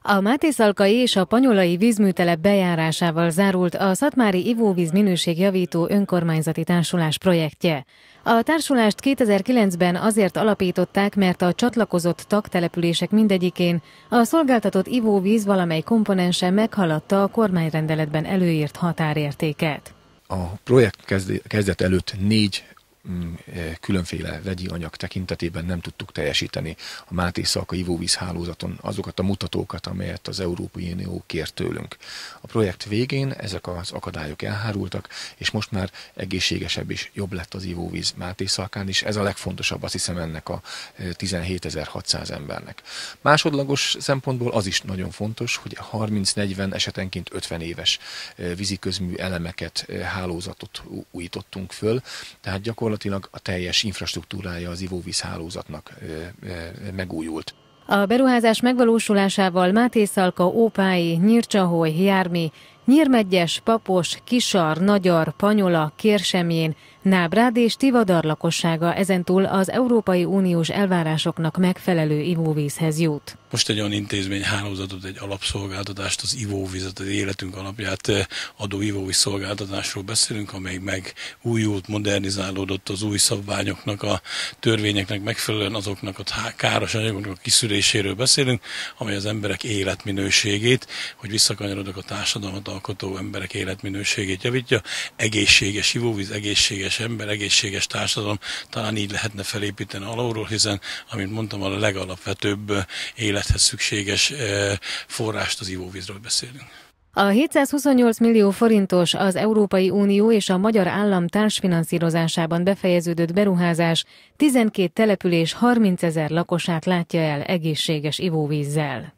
A Mátészalkai és a Panyolai vízműtelep bejárásával zárult a Szatmári Ivóvíz minőségjavító önkormányzati társulás projektje. A társulást 2009-ben azért alapították, mert a csatlakozott tagtelepülések mindegyikén a szolgáltatott ivóvíz valamely komponense meghaladta a kormányrendeletben előírt határértéket. A projekt kezdet előtt 4 különféle vegyi anyag tekintetében nem tudtuk teljesíteni a Mátészalka ivóvízhálózaton azokat a mutatókat, amelyet az Európai Unió kért tőlünk. A projekt végén ezek az akadályok elhárultak, és most már egészségesebb és jobb lett az ivóvíz Mátészalkán is. Ez a legfontosabb, azt hiszem, ennek a 17.600 embernek. Másodlagos szempontból az is nagyon fontos, hogy 30-40, esetenként 50 éves víziközmű elemeket, hálózatot újítottunk föl, tehát gyakorlatilag a teljes infrastruktúrája az ivóvízhálózatnak megújult. A beruházás megvalósulásával Mátészalka, Ópályi, Nyírcsaholy, Jármi, Nyírmegyes, Papos, Kisar, Nagyar, Panyola, Kérsemjén, Nábrád és Tivadar lakossága ezentúl az Európai Uniós elvárásoknak megfelelő ivóvízhez jut. Most egy olyan intézményhálózatot, egy alapszolgáltatást, az ivóvizet, az életünk alapját adó ivóvíz szolgáltatásról beszélünk, amely megújult, modernizálódott az új szabványoknak, a törvényeknek megfelelően, azoknak a káros anyagoknak a kiszűréséről beszélünk, amely az emberek életminőségét, hogy visszakanyarodok a társadalmat alkotó emberek életminőségét javítja. Egészséges ivóvíz, egészséges ember, egészséges társadalom, talán így lehetne felépíteni alulról, hiszen, amint mondtam, a legalapvetőbb élethez szükséges forrást, az ivóvízről beszélünk. A 728 millió forintos az Európai Unió és a magyar állam társfinanszírozásában befejeződött beruházás 12 település 30 000 lakosát látja el egészséges ivóvízzel.